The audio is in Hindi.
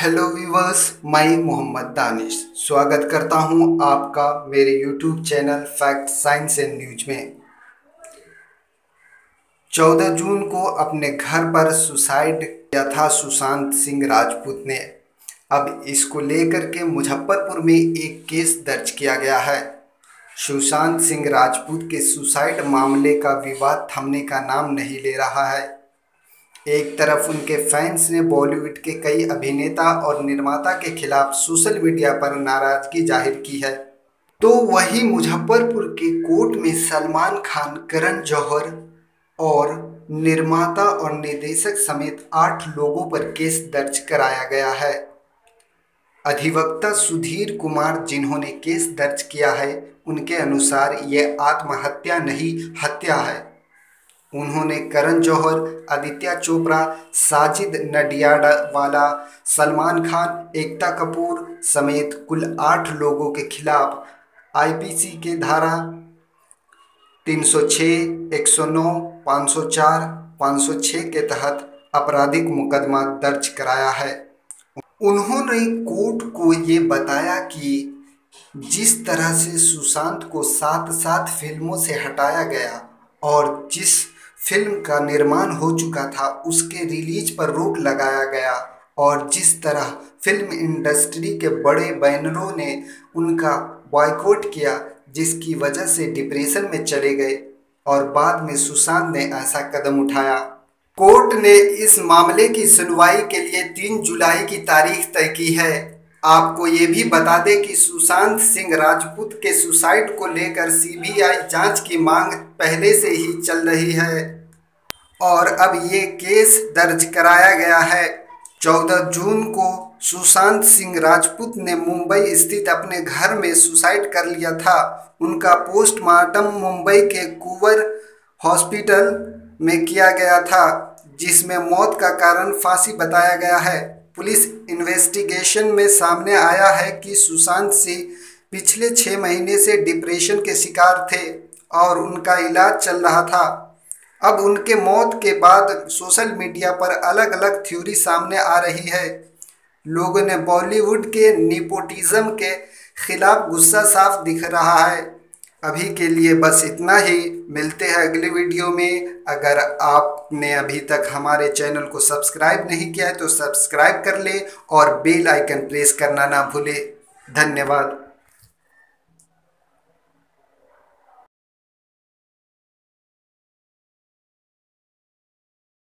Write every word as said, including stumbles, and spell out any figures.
हेलो व्यूवर्स, मैं मोहम्मद दानिश स्वागत करता हूं आपका मेरे YouTube channel fact science and news में। चौदह जून को अपने घर पर सुसाइड किया था सुशांत सिंह राजपूत ने। अब इसको लेकर के मुजफ्फरपुर में एक केस दर्ज किया गया है। सुशांत सिंह राजपूत के सुसाइड मामले का विवाद थमने का नाम नहीं ले रहा है। एक तरफ उनके फैंस ने बॉलीवुड के कई अभिनेता और निर्माता के खिलाफ सोशल मीडिया पर नाराजगी जाहिर की है, तो वहीं मुजफ्फरपुर के कोर्ट में सलमान खान, करण जौहर और निर्माता और निर्देशक समेत आठ लोगों पर केस दर्ज कराया गया है। अधिवक्ता सुधीर कुमार जिन्होंने केस दर्ज किया है, उनके अनुसार ये आत्महत्या नहीं, हत्या है। उन्होंने करण जौहर, आदित्य चोपड़ा, साजिद नडियाडवाला, सलमान खान, एकता कपूर समेत कुल आठ लोगों के खिलाफ आईपीसी के धारा तीन सौ छह, एक सौ नौ, पाँच सौ चार, पाँच सौ छह के तहत आपराधिक मुकदमा दर्ज कराया है। उन्होंने कोर्ट को ये बताया कि जिस तरह से सुशांत को सात सात फिल्मों से हटाया गया और जिस फिल्म का निर्माण हो चुका था उसके रिलीज पर रोक लगाया गया और जिस तरह फिल्म इंडस्ट्री के बड़े बैनरों ने उनका बॉयकॉट किया, जिसकी वजह से डिप्रेशन में चले गए और बाद में सुशांत ने ऐसा कदम उठाया। कोर्ट ने इस मामले की सुनवाई के लिए तीन जुलाई की तारीख तय की है। आपको ये भी बता दें कि सुशांत सिंह राजपूत के सुसाइड को लेकर सीबीआई जांच की मांग पहले से ही चल रही है और अब ये केस दर्ज कराया गया है। चौदह जून को सुशांत सिंह राजपूत ने मुंबई स्थित अपने घर में सुसाइड कर लिया था। उनका पोस्टमार्टम मुंबई के कुवर हॉस्पिटल में किया गया था, जिसमें मौत का कारण फांसी बताया गया है। पुलिस इन्वेस्टिगेशन में सामने आया है कि सुशांत सिंह पिछले छः महीने से डिप्रेशन के शिकार थे और उनका इलाज चल रहा था। अब उनके मौत के बाद सोशल मीडिया पर अलग अलग थ्योरी सामने आ रही है। लोगों ने बॉलीवुड के नेपोटिज्म के खिलाफ गुस्सा साफ दिख रहा है। अभी के लिए बस इतना ही, मिलते हैं अगले वीडियो में। अगर आपने अभी तक हमारे चैनल को सब्सक्राइब नहीं किया है तो सब्सक्राइब कर ले और बेल आइकन प्रेस करना ना भूले। धन्यवाद।